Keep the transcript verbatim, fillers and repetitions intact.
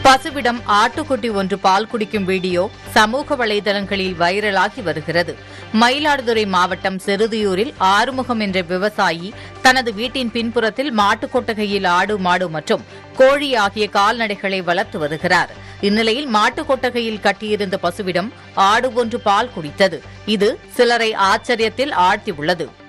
பசுவிடம் ஆட்டுக்குட்டி ஒன்று பால் குடிக்கும் வீடியோ சமூக வலைதளங்களில் வைரலாகி வருகிறது. மயிலாடுதுறை மாவட்டம் செருதியூரில் ஆறுமுகம் என்ற விவசாயி தனது வீட்டின் பின்புறத்தில் மாட்டுக் கொட்டகையில் ஆடு, மாடு மற்றும் கோழி ஆகிய கால்நடைகளை வளர்த்து வருகிறார். இந்நிலையில் மாட்டுக் கொட்டகையில் கட்டியிருந்த பசுவிடம் ஆடு ஒன்று பால் குடித்தது. இது சிலரை ஆச்சரியத்தில் ஆழ்த்தியுள்ளது.